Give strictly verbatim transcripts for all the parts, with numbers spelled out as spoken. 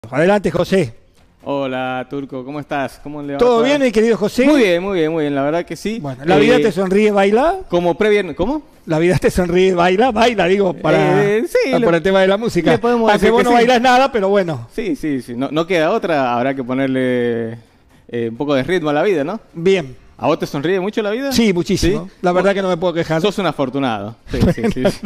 Adelante, José. Hola, Turco, ¿cómo estás? ¿Cómo le va? ¿Todo bien, mi querido José? Muy bien, muy bien, muy bien, la verdad que sí. Bueno, ¿la vida Eh, te sonríe, baila? Como previo, ¿cómo? La vida te sonríe, baila, baila, digo, para, Eh, sí, para le- el tema de la música. le podemos Aunque decir vos que no sí. bailás nada, pero bueno. Sí, sí, sí, no, no queda otra, habrá que ponerle eh, un poco de ritmo a la vida, ¿no? Bien. ¿A vos te sonríe mucho la vida? Sí, muchísimo. ¿Sí? La verdad que no me puedo quejar. Sos un afortunado. Sí, sí, sí, sí.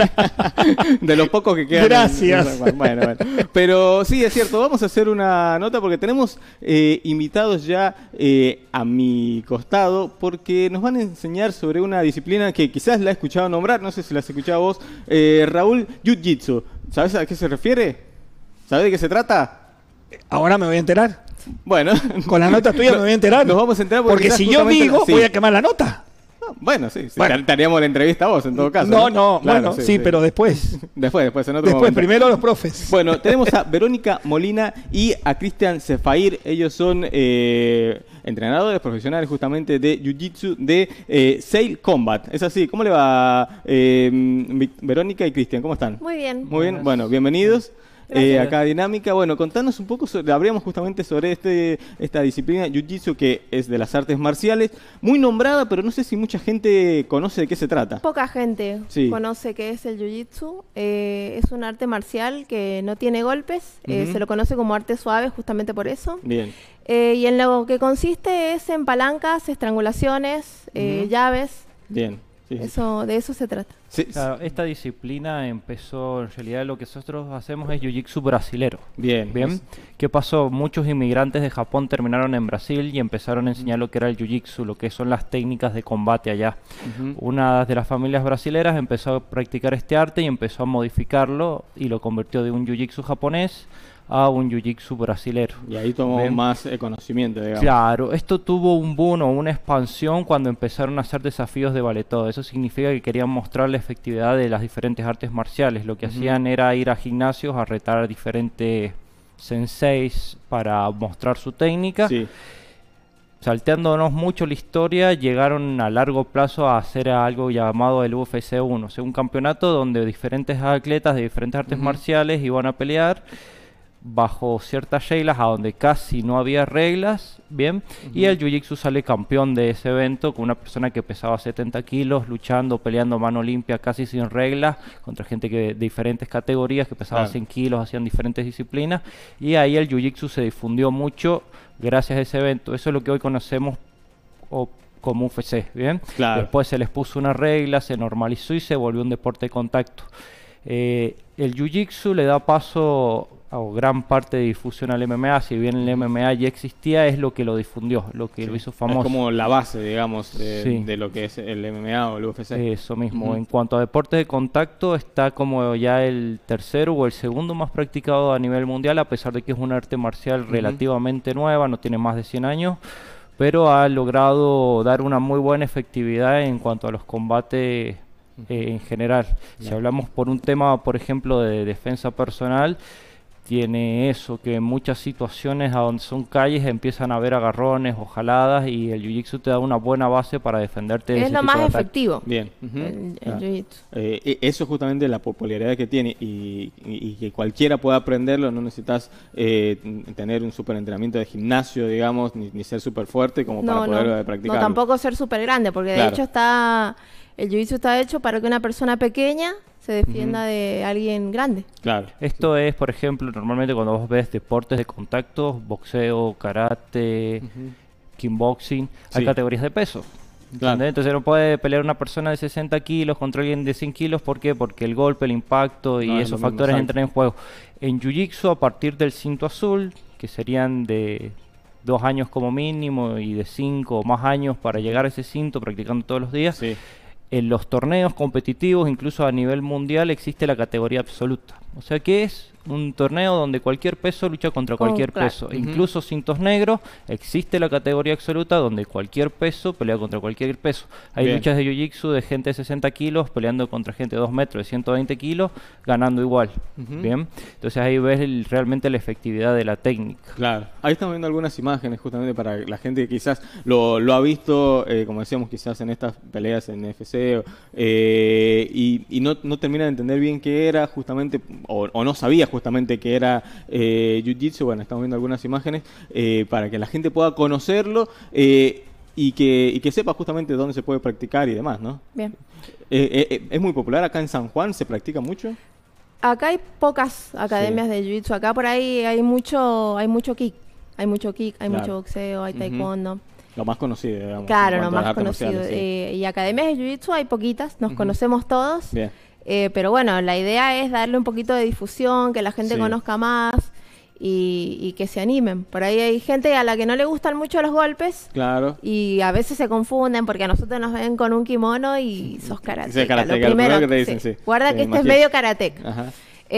De los pocos que quedan. Gracias. Bueno, bueno. Pero sí, es cierto, vamos a hacer una nota porque tenemos eh, invitados ya eh, a mi costado porque nos van a enseñar sobre una disciplina que quizás la he escuchado nombrar, no sé si la has escuchado vos, eh, Raúl, Jiu-Jitsu. ¿Sabes a qué se refiere? ¿Sabes de qué se trata? Ahora me voy a enterar. Bueno. Con la nota tuya me voy a enterar. Nos vamos a enterar porque, Porque quizás si yo justamente digo, la- sí. voy a quemar la nota. Bueno, sí, sí. Bueno. Te- te haríamos la entrevista a vos en todo caso. No, no, Claro, bueno, sí, pero después. Después, después, en otro Después, momento. primero los profes. Bueno, tenemos a Verónica Molina y a Cristian Cefair. Ellos son eh, entrenadores profesionales justamente de Jiu-Jitsu de eh, Sail Combat. Es así. ¿Cómo le va eh, Mi- Verónica y Cristian? ¿Cómo están? Muy bien. Muy bien. Bueno, bienvenidos. Gracias. Eh, acá a Dinámica. Bueno, contanos un poco, sobre, habríamos justamente sobre este esta disciplina Jiu-Jitsu que es de las artes marciales, muy nombrada, pero no sé si mucha gente conoce de qué se trata. Poca gente Sí. conoce qué es el Jiu-Jitsu. Eh, es un arte marcial que no tiene golpes. eh, Ujú. se lo conoce como arte suave justamente por eso. Bien. Eh, y en lo que consiste es en palancas, estrangulaciones, eh, Ujú. llaves. Bien. Sí, sí. Eso, de eso se trata. Sí, Claro, esta disciplina empezó, en realidad lo que nosotros hacemos es jiu-jitsu brasilero. Bien. Bien, ¿qué pasó? Muchos inmigrantes de Japón terminaron en Brasil y empezaron a enseñar lo que era el jiu-jitsu, lo que son las técnicas de combate allá. Ujú. Una de las familias brasileras empezó a practicar este arte y empezó a modificarlo y lo convirtió de un jiu-jitsu japonés a un jiu-jitsu brasilero. Y ahí tomó Bien. más eh, conocimiento, digamos. Claro, esto tuvo un boom o una expansión cuando empezaron a hacer desafíos de vale todo. Eso significa que querían mostrar la efectividad de las diferentes artes marciales. Lo que Ujú. hacían era ir a gimnasios a retar a diferentes senseis para mostrar su técnica. Sí. Salteándonos mucho la historia, llegaron a largo plazo a hacer algo llamado el U F C uno, o sea, un campeonato donde diferentes atletas de diferentes artes Ujú. marciales iban a pelear bajo ciertas reglas, a donde casi no había reglas, bien, y el Jiu-Jitsu sale campeón de ese evento con una persona que pesaba setenta kilos, luchando, peleando mano limpia, casi sin reglas, contra gente que de diferentes categorías que pesaba Claro. cien kilos, hacían diferentes disciplinas, y ahí el Jiu-Jitsu se difundió mucho gracias a ese evento. Eso es lo que hoy conocemos o como U F C, bien. Claro. Después se les puso una regla, se normalizó y se volvió un deporte de contacto. Eh, el Jiu-Jitsu le da paso a gran parte de difusión al M M A. Si bien el M M A ya existía, es lo que lo difundió, lo que Sí. lo hizo Es famoso. como la base, digamos, de, Sí. de lo que es el M M A o el U F C. Eso mismo. Ujú. En cuanto a deporte de contacto, está como ya el tercero o el segundo más practicado a nivel mundial, a pesar de que es un arte marcial Ujú. relativamente nueva, no tiene más de cien años, pero ha logrado dar una muy buena efectividad en cuanto a los combates eh, en general. Si Bien. hablamos por un tema, por ejemplo, de defensa personal, tiene eso, que en muchas situaciones a donde son calles empiezan a haber agarrones o jaladas y el Jiu-Jitsu te da una buena base para defenderte de Es ese lo tipo más de ataques. efectivo. Bien. Ujú. El, el Claro. Jiu-Jitsu. Eh, e- eso es justamente la popularidad que tiene y, y- y que cualquiera pueda aprenderlo, no necesitas eh, t- tener un super entrenamiento de gimnasio, digamos, ni, ni ser súper fuerte como para No, poder no, eh, no practicarlo. tampoco ser súper grande, porque de Claro. hecho está el Jiu-Jitsu está hecho para que una persona pequeña se defienda de alguien grande. Claro. Esto es, por ejemplo, normalmente cuando vos ves deportes de contacto, boxeo, karate, Ujú. kickboxing, hay Sí. categorías de peso. Claro. ¿Entendés? Entonces no puede pelear una persona de sesenta kilos contra alguien de cien kilos. ¿Por qué? Porque el golpe, el impacto y No, es esos lo mismo, factores exacto. entran en juego. En Jiu-Jitsu, a partir del cinto azul, que serían de dos años como mínimo y de cinco o más años para llegar a ese cinto practicando todos los días, Sí. en los torneos competitivos, incluso a nivel mundial, existe la categoría absoluta. O sea que es un torneo donde cualquier peso lucha contra Con- cualquier claro. peso. Ujú. Incluso cintos negros, existe la categoría absoluta donde cualquier peso pelea contra cualquier peso. Hay Bien. luchas de jiu-jitsu de gente de sesenta kilos peleando contra gente de dos metros, de ciento veinte kilos, ganando igual. Ujú. Bien, entonces ahí ves el- realmente la efectividad de la técnica. Claro, ahí estamos viendo algunas imágenes justamente para la gente que quizás lo, lo ha visto, eh, como decíamos, quizás en estas peleas en F C, eh, y, y no, no termina de entender bien qué era, justamente o, o no sabía justamente que era eh, Jiu-Jitsu, bueno, estamos viendo algunas imágenes, eh, para que la gente pueda conocerlo eh, y, que, y que sepa justamente dónde se puede practicar y demás, ¿no? Bien. Eh, eh, eh, ¿Es muy popular acá en San Juan? ¿Se practica mucho? Acá hay pocas academias de Jiu-Jitsu. Acá por ahí hay mucho, hay mucho kick. Hay mucho kick, hay Claro. mucho boxeo, hay Ujú. taekwondo. Lo más conocido, digamos. Claro, en lo cuanto a más las artes conocido. marciales, sí. Eh, y academias de Jiu-Jitsu hay poquitas, nos Ujú. conocemos todos. Bien. Eh, pero bueno, la idea es darle un poquito de difusión, que la gente Sí. conozca más y, y que se animen. Por ahí hay gente a la que no le gustan mucho los golpes Claro. y a veces se confunden porque a nosotros nos ven con un kimono y sos karateca. karateca, Lo lo primero primero que te dicen, sí. Guarda Sí, que este es imagino. medio karateca. Ajá.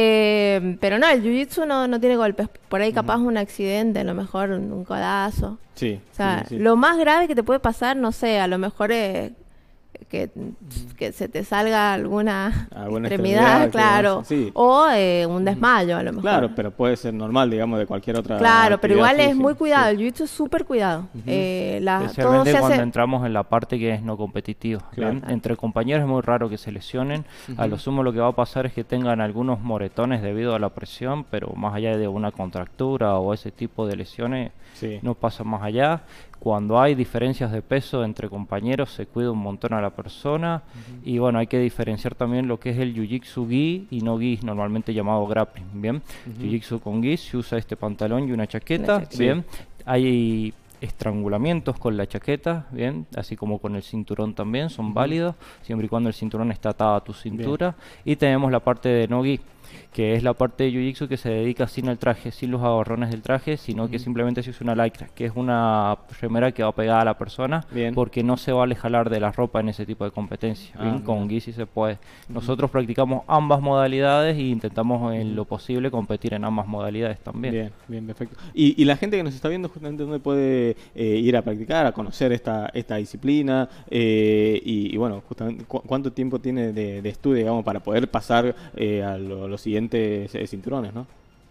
Eh, pero no, el jiu-jitsu no, no tiene golpes. Por ahí capaz un accidente, a lo mejor un, un codazo. Sí. O sea, sí, sí. lo más grave que te puede pasar, no sé, a lo mejor es que, que se te salga alguna Alguna extremidad, extremidad, claro. que- sí. O eh, un desmayo, a lo mejor. Claro, pero puede ser normal, digamos, de cualquier otra. Claro, pero actividad igual es física. muy cuidado. Sí. El jiu-jitsu es súper cuidado. Eh, la- todo Especialmente se cuando hace... entramos en la parte que es no competitiva. Claro. ¿bien? Entre compañeros es muy raro que se lesionen. A lo sumo lo que va a pasar es que tengan algunos moretones debido a la presión, pero más allá de una contractura o ese tipo de lesiones, Sí. no pasa más allá. Cuando hay diferencias de peso entre compañeros se cuida un montón a la persona. Y bueno, hay que diferenciar también lo que es el jiu-jitsu gi y no gi, normalmente llamado grappling. Bien, jiu-jitsu con gi se usa este pantalón y una chaqueta. Una chaqueta. Bien, hay estrangulamientos con la chaqueta, bien, así como con el cinturón también, son válidos, siempre y cuando el cinturón está atado a tu cintura. Y tenemos la parte de no gi, que es la parte de jiu-jitsu que se dedica sin el traje, sin los agarrones del traje, sino que simplemente se usa una lycra, que es una remera que va pegada a la persona, Bien. porque no se vale jalar de la ropa en ese tipo de competencia. Ah, Bien, con mira. gi sí se puede. Nosotros practicamos ambas modalidades y intentamos en lo posible competir en ambas modalidades también. Bien, bien, perfecto. Y, y la gente que nos está viendo, justamente, ¿dónde puede eh, ir a practicar, a conocer esta esta disciplina? Eh, y, y bueno, justamente, ¿cu- ¿cuánto tiempo tiene de, de estudio, digamos, para poder pasar eh, a lo- los siguientes eh, cinturones, ¿no?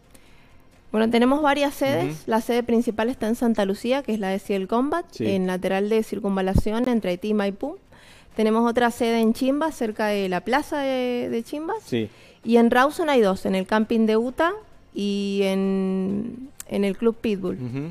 Bueno, tenemos varias sedes. Ujú. La sede principal está en Santa Lucía, que es la de Ciel Combat, Sí. en lateral de circunvalación entre Haití y Maipú. Tenemos otra sede en Chimba, cerca de la plaza de, de Chimbas. Sí. Y en Rawson hay dos, en el camping de Utah y en, en el Club Pitbull. Ujú.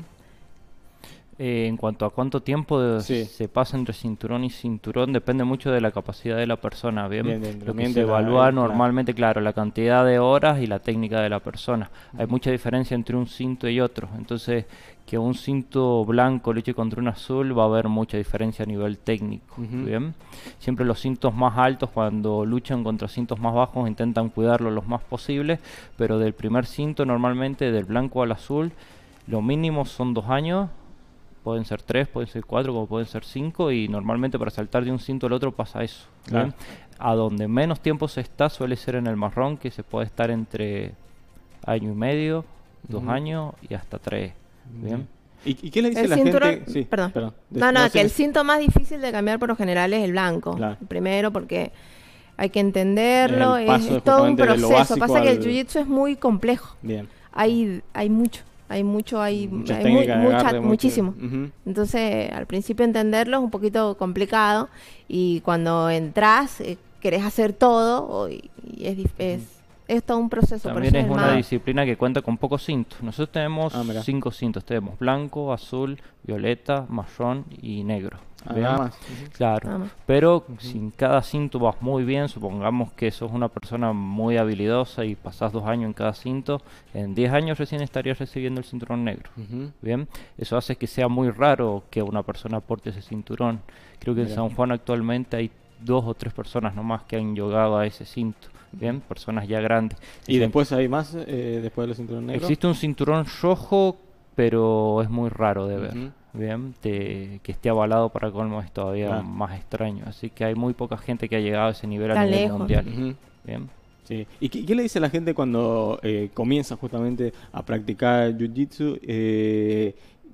Eh, en cuanto a cuánto tiempo de- Sí. se pasa entre cinturón y cinturón, depende mucho de la capacidad de la persona. Bien, Bien, del lo que entrenamiento se de la- evalúa el- normalmente, claro, la cantidad de horas y la técnica de la persona. Hay mucha diferencia entre un cinto y otro. Entonces, que un cinto blanco luche contra un azul, va a haber mucha diferencia a nivel técnico. Ujú. Bien, siempre los cintos más altos, cuando luchan contra cintos más bajos, intentan cuidarlo lo más posible. Pero del primer cinto, normalmente del blanco al azul, lo mínimo son dos años. Pueden ser tres, pueden ser cuatro, como pueden ser cinco, y normalmente para saltar de un cinto al otro pasa eso. Claro. ¿bien? A donde menos tiempo se está suele ser en el marrón, que se puede estar entre año y medio, dos Ujú. años y hasta tres. ¿bien? ¿Y, y qué le dice El la cinturón, gente? Sí, perdón. perdón. No, no, sí, que el sí. cinto más difícil de cambiar por lo general es el blanco. Claro. El primero porque hay que entenderlo, El es, paso es todo un justamente de lo proceso. básico Pasa que el al- jiu-jitsu es muy complejo. Bien. Hay, hay mucho, hay mucho, hay, Muchas hay muy- técnicas de mucha- agarre, mucho- muchísimo. Ujú. Entonces, al principio entenderlo es un poquito complicado y cuando entras eh, querés hacer todo o- y, y es, dif- es, es todo un proceso. por También eso es el una más- disciplina que cuenta con pocos cintos. Nosotros tenemos Ah, mira. cinco cintos. Tenemos blanco, azul, violeta, marrón y negro. Ah, ¿bien? nada más. Ujú. Claro, Nada más. pero si en cada cinto vas muy bien, supongamos que sos una persona muy habilidosa y pasás dos años en cada cinto, en diez años recién estarías recibiendo el cinturón negro. Ujú. Bien, eso hace que sea muy raro que una persona porte ese cinturón. Creo que en Mira. San Juan actualmente hay dos o tres personas nomás que han llegado a ese cinto. Bien, personas ya grandes. ¿Y Son- después hay más, eh, después de los cinturones negros? existe un cinturón rojo, pero es muy raro de ver. Ujú. Bien, te- que esté avalado para colmo es todavía Claro. más extraño. Así que hay muy poca gente que ha llegado a ese nivel a Tan nivel lejos. mundial. Ujú. Bien. Sí. ¿Y qué, qué le dice a la gente cuando eh, comienza justamente a practicar jiu-jitsu? Eh,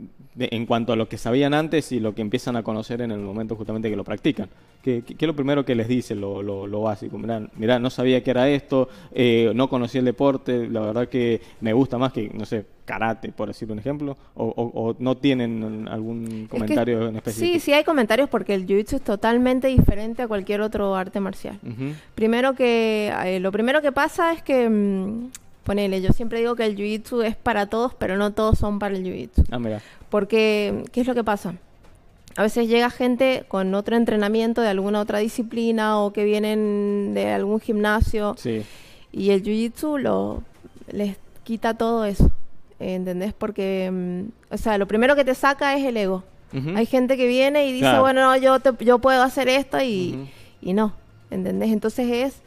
de- en cuanto a lo que sabían antes y lo que empiezan a conocer en el momento justamente que lo practican. ¿Qué, qué, qué es lo primero que les dice lo, lo, lo básico? Mirá, mirá, no sabía que era esto, eh, no conocía el deporte, la verdad que me gusta más que, no sé, karate, por decir un ejemplo, o, o, o no tienen algún comentario Es que en específico. sí, sí hay comentarios porque el jiu-jitsu es totalmente diferente a cualquier otro arte marcial. Ujú. Primero que, eh, lo primero que pasa es que, mm, ponele, yo siempre digo que el jiu-jitsu es para todos, pero no todos son para el jiu-jitsu. Ah, mira. Porque, ¿qué es lo que pasa? A veces llega gente con otro entrenamiento de alguna otra disciplina o que vienen de algún gimnasio Sí. y el jiu-jitsu lo, les quita todo eso, ¿entendés? Porque, mm, o sea, lo primero que te saca es el ego. Ujú. Hay gente que viene y dice, Claro. bueno, no, yo, te- yo puedo hacer esto y, Ujú. y no, ¿entendés? Entonces es,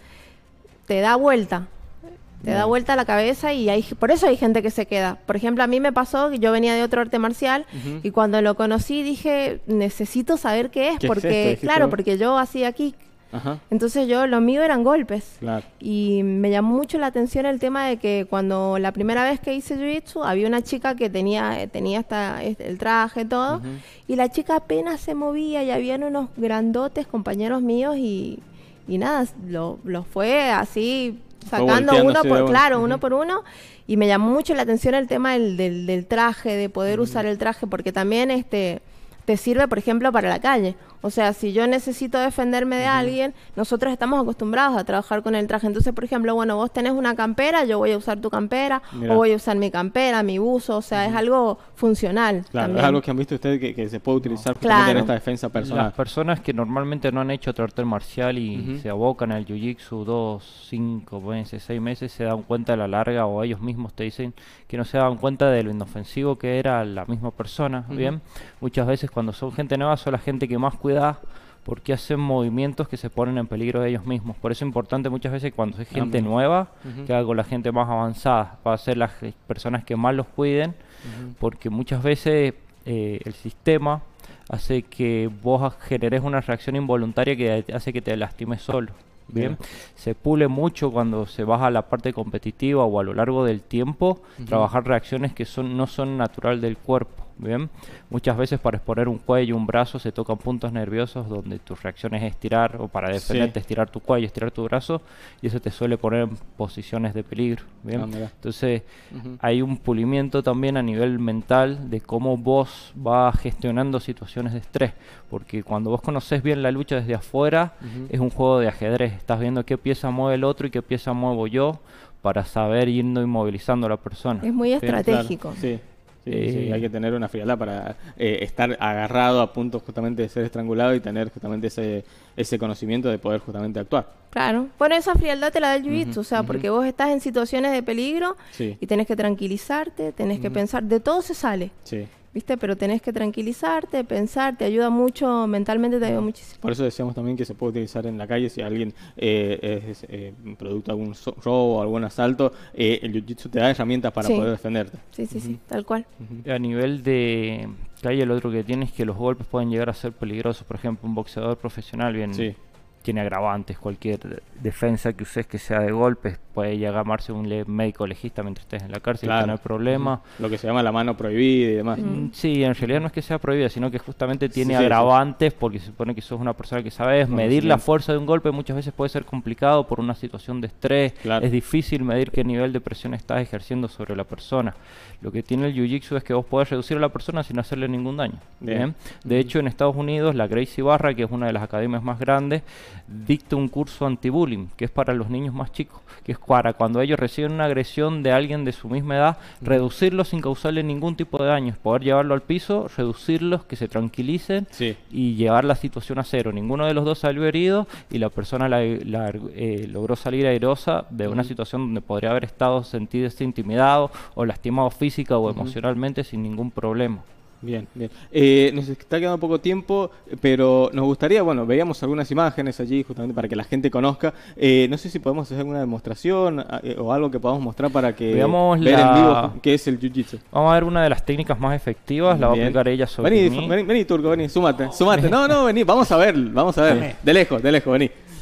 te da vuelta, te da Bien. vuelta la cabeza y hay, por eso hay gente que se queda. Por ejemplo, a mí me pasó que yo venía de otro arte marcial Ujú. y cuando lo conocí dije, necesito saber qué es, ¿Qué es porque, esto? Dijiste claro, vos. porque yo hacía kick. Ajá. Entonces yo, lo mío eran golpes. Claro. Y me llamó mucho la atención el tema de que cuando la primera vez que hice jiu-jitsu había una chica que tenía eh, tenía hasta este, el traje todo Ujú. y la chica apenas se movía y habían unos grandotes compañeros míos y, y nada, lo, lo fue así sacando uno volteándose de por uno. claro, Ujú. uno por uno y me llamó mucho la atención el tema del, del, del traje, de poder usar el traje porque también este te sirve, por ejemplo, para la calle. O sea, si yo necesito defenderme de alguien, nosotros estamos acostumbrados a trabajar con el traje. Entonces, por ejemplo, bueno, vos tenés una campera, yo voy a usar tu campera, Mirá. o voy a usar mi campera, mi buzo. O sea, es algo funcional. Claro, también. es algo que han visto ustedes que, que se puede utilizar justamente Claro. en esta defensa personal. Las personas que normalmente no han hecho otro arte marcial y Ujú. se abocan al jiu-jitsu dos, cinco meses, seis meses, se dan cuenta a la larga o ellos mismos te dicen que no se dan cuenta de lo inofensivo que era la misma persona, Ujú. ¿bien? Muchas veces cuando son gente nueva son la gente que más cuida porque hacen movimientos que se ponen en peligro de ellos mismos. Por eso es importante muchas veces cuando es gente mira. nueva Ujú. que haga con la gente más avanzada, para ser las eh, personas que más los cuiden, Ujú. porque muchas veces eh, el sistema hace que vos generes una reacción involuntaria que hace que te lastimes solo. Bien, Bien. se pule mucho cuando se baja a la parte competitiva o a lo largo del tiempo, Ujú. trabajar reacciones que son no son natural del cuerpo. Bien, muchas veces para exponer un cuello, un brazo, se tocan puntos nerviosos donde tu reacción es estirar, o para defenderte, Sí. estirar tu cuello, estirar tu brazo, y eso te suele poner en posiciones de peligro. Bien, Ah, mira. entonces Ujú. hay un pulimiento también a nivel mental de cómo vos vas gestionando situaciones de estrés, porque cuando vos conoces bien la lucha desde afuera, Ujú. es un juego de ajedrez, estás viendo qué pieza mueve el otro y qué pieza muevo yo para saber yendo inmovilizando a la persona. Es muy Bien, estratégico. Claro, sí. Sí, Eh, sí, hay que tener una frialdad para eh, estar agarrado a punto justamente de ser estrangulado y tener justamente ese, ese conocimiento de poder justamente actuar. Claro. Bueno, esa frialdad te la da el jiu-jitsu, Ujú, o sea, ujú. porque vos estás en situaciones de peligro Sí, y tenés que tranquilizarte, tenés que Ujú. pensar, de todo se sale, sí. ¿viste? Pero tenés que tranquilizarte, pensar, te ayuda mucho, mentalmente te ayuda muchísimo. Por eso decíamos también que se puede utilizar en la calle si alguien eh, es eh, producto de algún so- robo o algún asalto, eh, el jiu-jitsu te da herramientas para Sí. poder defenderte. Sí, sí, sí, Ujú. tal cual. Ujú. A nivel de calle, el otro que tiene es que los golpes pueden llegar a ser peligrosos. Por ejemplo, un boxeador profesional bien Sí. tiene agravantes. Cualquier defensa que uses que sea de golpes puede llamarse un le- médico legista mientras estés en la cárcel y Claro. tener problemas. Ujú. Lo que se llama la mano prohibida y demás. Mm, Sí, en realidad no es que sea prohibida, sino que justamente tiene Sí, sí, sí. agravantes porque se supone que sos una persona que sabes medir la Conocimiento. fuerza de un golpe. Muchas veces puede ser complicado por una situación de estrés. Claro. Es difícil medir qué nivel de presión estás ejerciendo sobre la persona. Lo que tiene el jiu-jitsu es que vos podés reducir a la persona sin hacerle ningún daño. Bien. Bien. De hecho, en Estados Unidos, la Gracie Barra, que es una de las academias más grandes, dicta un curso anti-bullying, que es para los niños más chicos, que es para cuando ellos reciben una agresión de alguien de su misma edad, reducirlo sin causarle ningún tipo de daño, poder llevarlo al piso, reducirlos, que se tranquilicen Sí. y llevar la situación a cero. Ninguno de los dos salió herido y la persona la- la- eh, logró salir airosa de una Ujú. situación donde podría haber estado sentirse intimidado o lastimado física o Ujú. emocionalmente sin ningún problema. Bien, bien. Eh, nos está quedando poco tiempo, pero nos gustaría, bueno, veíamos algunas imágenes allí justamente para que la gente conozca. Eh, no sé si podemos hacer alguna demostración a- eh, o algo que podamos mostrar para que Veamos ver en la- vivo qué es el jiu-jitsu. Vamos a ver una de las técnicas más efectivas, la va a Bien. aplicar ella sobre Vení, mí. vení, vení, Turco, vení, súmate, súmate. No, no, vení, vamos a ver, vamos a ver. De lejos, de lejos, vení.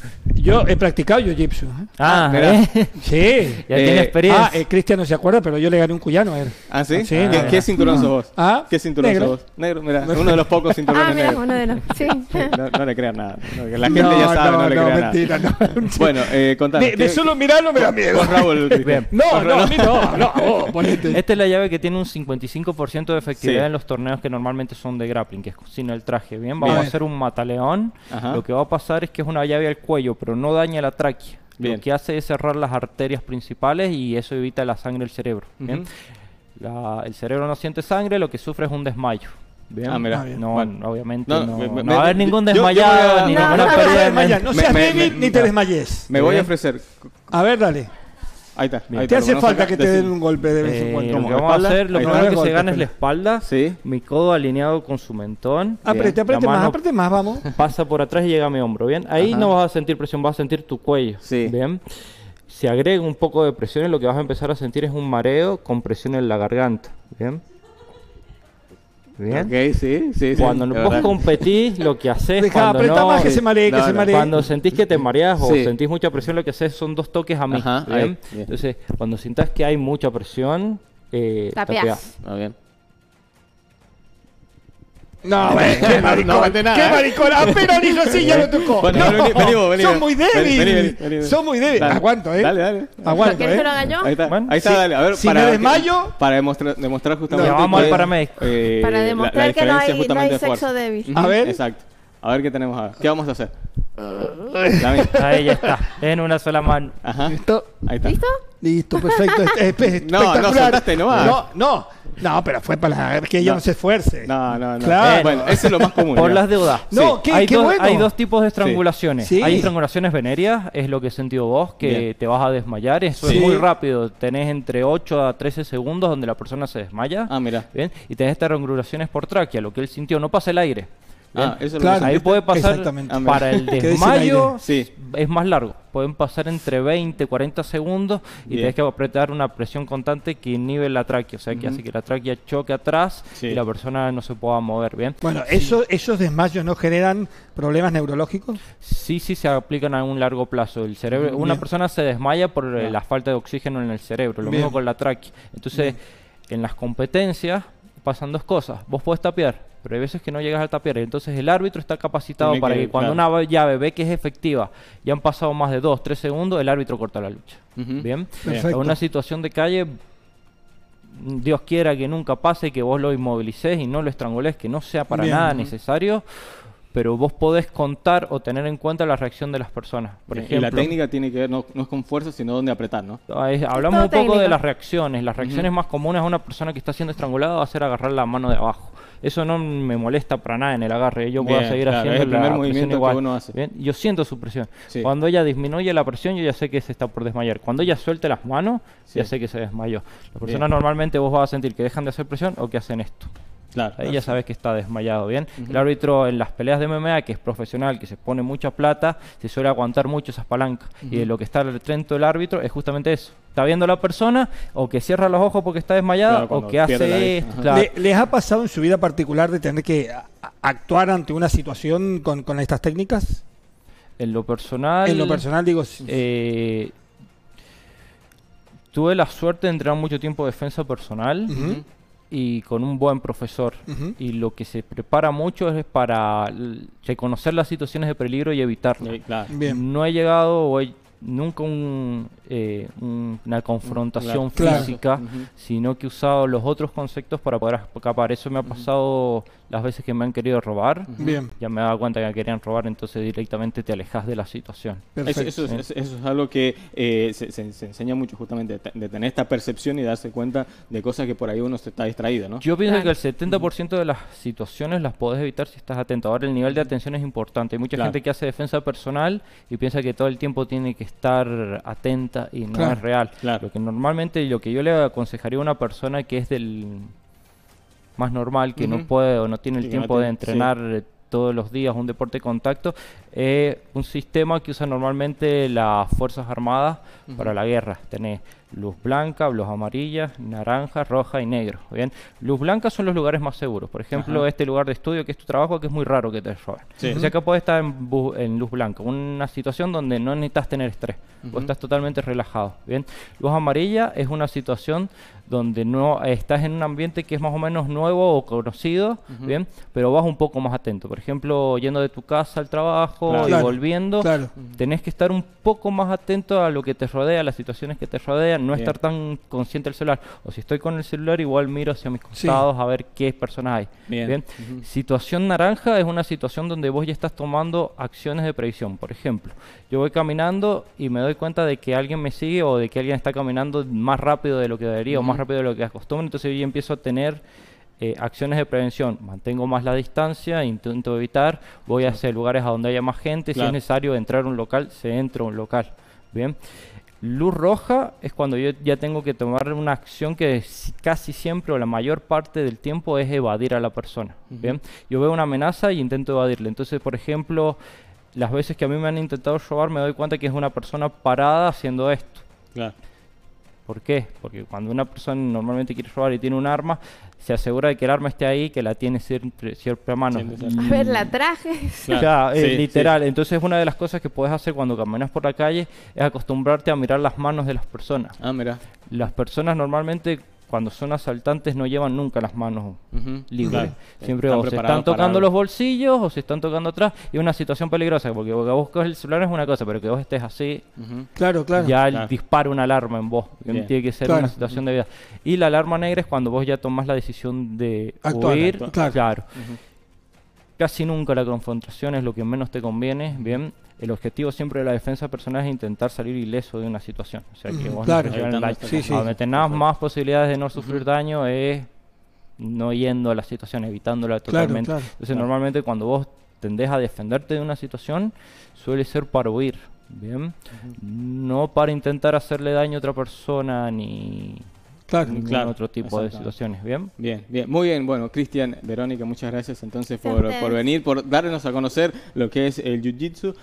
Yo he practicado jiu-jitsu. ¿eh? Ah, mira. ¿eh? Sí. Ya Eh, tiene Ah, experiencia. eh, Cristian no se acuerda, pero yo le gané un cuyano a él. ¿Ah, sí? Sí, ¿Qué, no. qué cinturón sos vos? Ah, ¿Qué cinturón negro. sos vos? Negro, mira, uno de los pocos cinturones Ah, mira, negros. uno de los. Sí. No, no le creas nada. No, que la gente ya sabe, no, le crea mentira, nada. no. Bueno, eh, contanos. De, de solo mirarlo me da miedo. Vos, Raúl, Cristian. No, Vos, no, Raúl. a mí no, no, vos, ponete. Esta es la llave que tiene un cincuenta y cinco por ciento de efectividad Sí. en los torneos que normalmente son de grappling, que es sin el traje. Bien, vamos Bien. a hacer un mataleón. Ajá. Lo que va a pasar es que es una llave al cuello, pero no daña la tráquea. Bien. Lo que hace es cerrar las arterias principales y eso evita la sangre del cerebro. Bien. Ujú. La- el cerebro no siente sangre, lo que sufre es un desmayo. Bien. Ah, mira. Ah, bien. No, Bueno. obviamente No, no, me- me- no va a haber me- ningún yo- yo voy desmayado a- ni No, ninguna no, No te pérdida de desmayas, mente. no Me- seas me- débil me- ni te desmayes. Me voy a Bien. ofrecer. A ver, dale. Ahí está. ahí Te está, hace lo falta saca- que te den un golpe de vez Eh, en cuando. lo ¿Cómo? que vamos a ¿Espalda? hacer, lo Ahí primero está. que se Golpe, gana es la espalda. espalda, Sí. mi codo alineado con su mentón. Apriete, La apriete más, mano apriete más, vamos. pasa por atrás y llega a mi hombro, ¿bien? Ahí Ajá. no vas a sentir presión, vas a sentir tu cuello, Sí. ¿bien? Si agrega un poco de presión, lo que vas a empezar a sentir es un mareo con presión en la garganta, ¿bien? ¿Bien? Ok, sí, sí, sí. Cuando de vos verdad. competís, lo que haces Deja, cuando apreta no... más que Sí. se maree, que No, se no. maree. Cuando sentís que te mareas o Sí. sentís mucha presión, lo que haces son dos toques a mí, Ajá, ¿bien? ahí, bien. Entonces, cuando sientas que hay mucha presión, eh, Tapeás. tapeás. Ah, bien. No, güey, qué maricón. No aguanté nada, Qué ¿eh? maricón. Ah, pero ni yo sí ya lo tocó. Bueno, no, vení, vení vos, vení son vos. muy Vení, débiles. vení, vení, vení, vení. Son muy débiles. Dale. Aguanto, ¿eh? Dale, dale. Aguanto, ¿Quieres ¿eh? que lo haga yo? Ahí está, Bueno, ahí está, si- dale. A ver, si para, me que- desmayo- para demostrar, demostrar justamente. Llamamos que, al paramédico. eh, Para la- la demostrar que no diferencia hay, no justamente hay de sexo fuerza. débil. Ujú, A ver. Exacto. A ver qué tenemos ahora. ¿Qué vamos a hacer? Dame. Ahí ya está, en una sola mano. Ajá. ¿Listo? Ahí está. ¿Listo? Listo, perfecto. Es- es- es No, no, espectacular. soltaste nomás. No, no. No, pero fue para que ella no, No. se esfuerce. No, no, no. Claro. Bueno, eso es lo más común. Por ya. las deudas. No, Sí. qué, hay, qué dos, bueno. hay dos tipos de estrangulaciones. Sí. Hay estrangulaciones venéreas, es lo que has sentido vos, que Bien. te vas a desmayar. Eso Sí. es muy rápido. Tenés entre ocho a trece segundos donde la persona se desmaya. Ah, mira. ¿Bien? Y tenés estrangulaciones por tráquea, lo que él sintió. No pasa el aire. ¿bien? Ah, eso es lo Claro. que Ahí sentiste. puede pasar, Exactamente. Ah, mira. para el Que desmayo, decir aire. Sí. es más largo. Pueden pasar entre veinte, cuarenta segundos y Bien. tenés que apretar una presión constante que inhibe la tráquea, o sea, que Ujú. hace que la tráquea choque atrás Sí. y la persona no se pueda mover, ¿bien? Bueno, eso, ¿esos desmayos no generan problemas neurológicos? Sí, sí se aplican a un largo plazo. El cerebro, Bien. una persona se desmaya por eh, Ya. la falta de oxígeno en el cerebro, lo Bien. mismo con la tráquea. Entonces, en las competencias pasan dos cosas. Vos podés tapear, pero hay veces que no llegas al tapear. Entonces el árbitro está capacitado Tiene para que- que, cuando claro. una llave ve que es efectiva y han pasado más de dos, tres segundos, el árbitro corta la lucha. Ujú. Bien. Perfecto. En una situación de calle, Dios quiera que nunca pase, que vos lo inmovilices y no lo estrangules, que no sea para Bien. nada Ujú. necesario, pero vos podés contar o tener en cuenta la reacción de las personas. Por Bien, ejemplo, y la técnica tiene que ver, no, no es con fuerza, sino dónde apretar, ¿no? Ahí hablamos un todo poco de técnico. las reacciones. Las reacciones más comunes a una persona que está siendo estrangulada va a ser agarrar la mano de abajo. Eso no me molesta para nada en el agarre. Yo puedo Bien, seguir claro, haciendo es el la primer presión movimiento que igual. uno hace. Bien, yo siento su presión. Sí. Cuando ella disminuye la presión, yo ya sé que se está por desmayar. Cuando ella suelte las manos, Sí. ya sé que se desmayó. Las personas Bien. normalmente vos vas a sentir que dejan de hacer presión o que hacen esto. Claro. Ahí ya sabes que está desmayado, ¿bien? Ujú. El árbitro en las peleas de M M A, que es profesional, que se pone mucha plata, se suele aguantar mucho esas palancas. Y de lo que está atento el árbitro es justamente eso. Está viendo a la persona, o que cierra los ojos porque está desmayada, Claro, o cuando que pierde la hace vista. esto. Ajá. Claro. ¿Le- ¿Les ha pasado en su vida particular de tener que a- a- actuar ante una situación con, con estas técnicas? En lo personal... En lo personal, digo, sí. eh, tuve la suerte de entrenar mucho tiempo defensa personal Ujú, y con un buen profesor. ujú. Y lo que se prepara mucho es para l- reconocer las situaciones de peligro y evitarlas. Sí, claro. Bien. No he llegado o he- nunca un, eh, un- una confrontación Claro. física, Ujú. sino que he usado los otros conceptos para poder escapar. Eso me ha pasado las veces que me han querido robar. Bien, Ya me he dado cuenta que me querían robar, entonces directamente te alejas de la situación. Eso, perfecto. eso es, eso es algo que eh, se, se- se enseña mucho justamente, de, de tener esta percepción y darse cuenta de cosas que por ahí uno se está distraído, ¿no? Yo pienso Claro. que el setenta por ciento de las situaciones las podés evitar si estás atento. Ahora el nivel de atención es importante. Hay mucha Claro. gente que hace defensa personal y piensa que todo el tiempo tiene que estar atenta y no Claro. es real. Claro. Lo que normalmente, lo que yo le aconsejaría a una persona que es del más normal, que no Ujú. puede o no tiene el Sí, que no tiempo de tiene- entrenar eh, todos los días un deporte de contacto, es un sistema que usa normalmente las Fuerzas Armadas Ujú. para la guerra. Tenés luz blanca, luz amarilla, naranja, roja y negro. Bien, luz blanca son los lugares más seguros. Por ejemplo, Ajá. este lugar de estudio que es tu trabajo, que es muy raro que te roben. Sí. O sea, que puedes estar en, en luz blanca, una situación donde no necesitas tener estrés, uh-huh. vos estás totalmente relajado. Bien, luz amarilla es una situación donde no estás en un ambiente que es más o menos nuevo o conocido, uh-huh. bien, pero vas un poco más atento. Por ejemplo, yendo de tu casa al trabajo claro. y claro. volviendo, claro. tenés que estar un poco más atento a lo que te rodea, a las situaciones que te rodean, no bien. estar tan consciente del celular. O si estoy con el celular, igual miro hacia mis costados sí. a ver qué personas hay. Bien. bien. Uh-huh. Situación naranja es una situación donde vos ya estás tomando acciones de previsión. Por ejemplo, yo voy caminando y me doy cuenta de que alguien me sigue o de que alguien está caminando más rápido de lo que debería uh-huh. o más rápido de lo que acostumbro, entonces yo empiezo a tener eh, acciones de prevención, mantengo más la distancia, intento evitar, voy hacia lugares a donde haya más gente, claro. si es necesario entrar a un local, se entra a un local. Bien, luz roja es cuando yo ya tengo que tomar una acción que casi siempre o la mayor parte del tiempo es evadir a la persona. Uh-huh. Bien, yo veo una amenaza y intento evadirla, entonces por ejemplo, las veces que a mí me han intentado robar me doy cuenta que es una persona parada haciendo esto. Claro. ¿Por qué? Porque cuando una persona normalmente quiere robar y tiene un arma, se asegura de que el arma esté ahí, que la tiene siempre, siempre a mano. A ver, la traje. Claro. Ya, eh, sí, literal. Sí. Entonces una de las cosas que puedes hacer cuando caminas por la calle es acostumbrarte a mirar las manos de las personas. Ah, mira. Las personas normalmente cuando son asaltantes no llevan nunca las manos uh-huh. libres. Claro. Siempre están o se están tocando los bolsillos o se están tocando atrás. Y es una situación peligrosa porque que vos coges el celular es una cosa, pero que vos estés así, uh-huh. claro, claro. ya claro. dispara una alarma en vos. Bien. Tiene que ser claro. una situación uh-huh. de vida. Y la alarma negra es cuando vos ya tomás la decisión de actuar, huir. Actuar. Claro. claro. Uh-huh. Casi nunca la confrontación es lo que menos te conviene. Bien. El objetivo siempre de la defensa personal es intentar salir ileso de una situación. O sea, que vos claro. no te la... sí, sí. donde tengas más posibilidades de no sufrir uh-huh. daño es no yendo a la situación, evitándola totalmente. Claro, claro, Entonces, claro. normalmente cuando vos tendés a defenderte de una situación, suele ser para huir. Bien, uh-huh. no para intentar hacerle daño a otra persona ni... Claro, ningún claro. otro tipo de situaciones. ¿Bien? Bien, bien. Muy bien. Bueno, Cristian, Verónica, muchas gracias entonces por, por venir, por darnos a conocer lo que es el Jiu-Jitsu.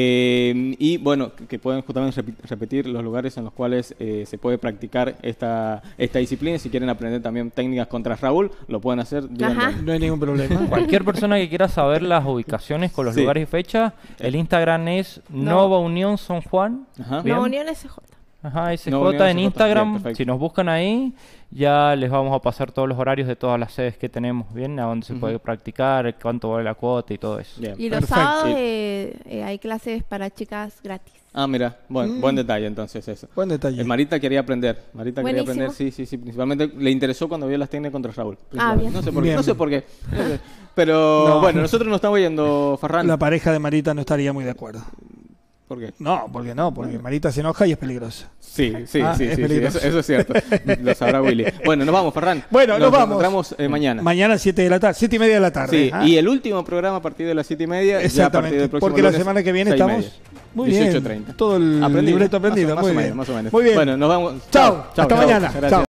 Eh, y bueno, que pueden justamente repetir los lugares en los cuales eh, se puede practicar esta, esta disciplina. Si quieren aprender también técnicas contra Raúl, lo pueden hacer. No hay ningún problema. Cualquier persona que quiera saber las ubicaciones con los sí. lugares y fechas, el Instagram es no. Nova Unión San Juan. Ajá. Nova Unión S J. Ajá, S J no, en Instagram, bien, si nos buscan ahí, ya les vamos a pasar todos los horarios de todas las sedes que tenemos, ¿bien? A dónde se uh-huh. puede practicar, cuánto vale la cuota y todo eso. Bien. Y los perfecto. sábados eh, eh, hay clases para chicas gratis. Ah, mira, buen, mm. buen detalle entonces eso. Buen detalle. Eh, Marita quería aprender, Marita Buenísimo. quería aprender, sí, sí, sí, principalmente le interesó cuando vio las técnicas contra Raúl. Ah, bien. No sé por qué, no sé por qué. No sé. Pero no. bueno, nosotros nos estamos yendo, Farran. La pareja de Marita no estaría muy de acuerdo. ¿Por qué? No, porque no, porque Marita se enoja y es peligrosa. Sí, sí, ah, sí, es sí, sí eso, eso es cierto. Lo sabrá Willy. Bueno, nos vamos, Ferran. Bueno, nos, nos vamos. Nos encontramos eh, mañana. Mañana siete de la tarde, siete y media de la tarde. Sí, ¿ah? Y el último programa a partir de las siete y media. Exactamente, ya a partir del próximo porque lunes, la semana que viene estamos muy dieciocho treinta. Todo el aprendido, libreto aprendido. Más, muy, más bien. O menos, más o menos. Muy bien. Bueno, nos vamos. Chao, hasta chau, mañana. Chau. Chao.